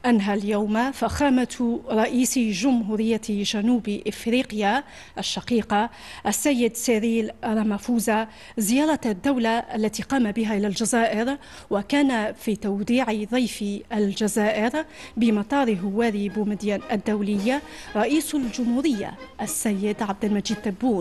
أنهى اليوم فخامة رئيس جمهورية جنوب إفريقيا الشقيقة السيد سيريل رامافوزا زيارة الدولة التي قام بها إلى الجزائر، وكان في توديع ضيف الجزائر بمطار هواري بومدين الدولي رئيس الجمهورية السيد عبد المجيد تبون.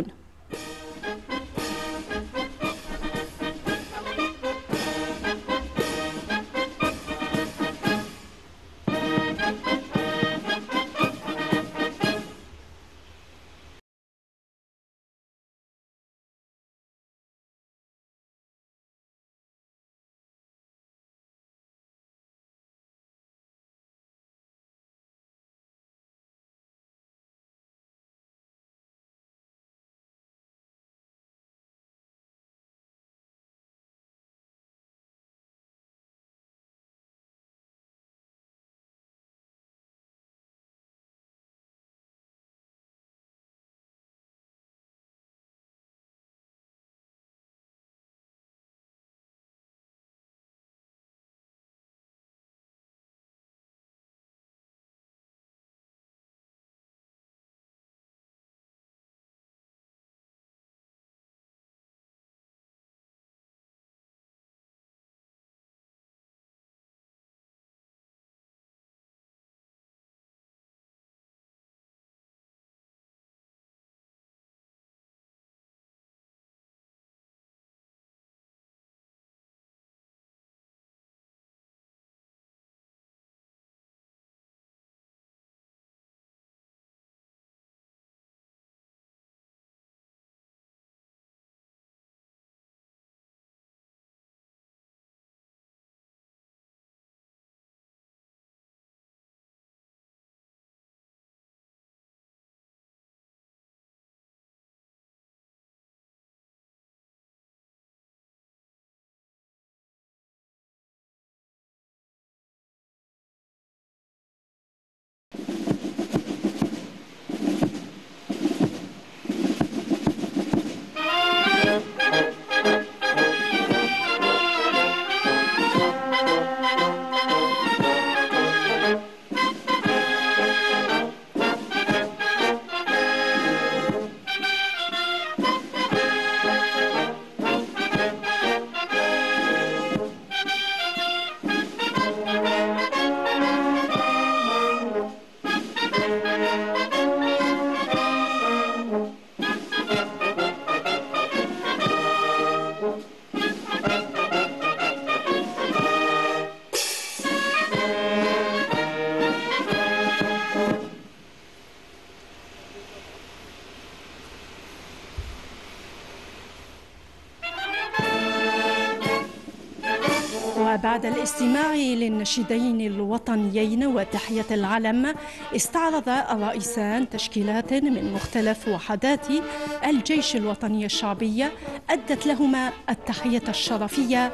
وبعد الاستماع للنشيدين الوطنيين وتحية العلم، استعرض الرئيسان تشكيلات من مختلف وحدات الجيش الوطني الشعبي أدت لهما التحية الشرفية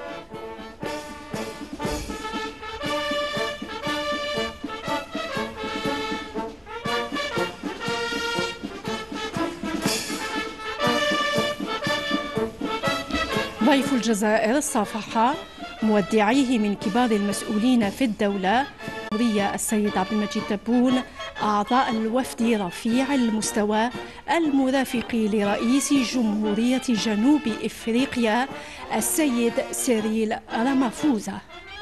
ضيف الجزائر صافح مودعيه من كبار المسؤولين في الدولة السيد عبد المجيد تبون أعضاء الوفد رفيع المستوى المرافق لرئيس جمهورية جنوب إفريقيا السيد سيريل رامافوزا.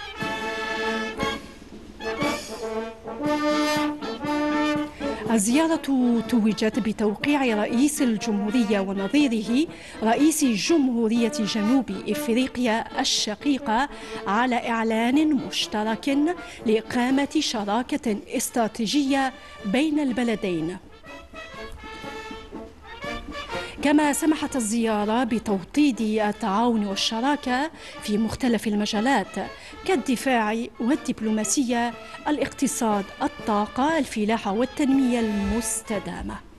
الزيارة توجت بتوقيع رئيس الجمهورية ونظيره رئيس جمهورية جنوب إفريقيا الشقيقة على إعلان مشترك لإقامة شراكة استراتيجية بين البلدين. كما سمحت الزيارة بتوطيد التعاون والشراكة في مختلف المجالات كالدفاع والدبلوماسية، الاقتصاد، الطاقة، الفلاحة والتنمية المستدامة.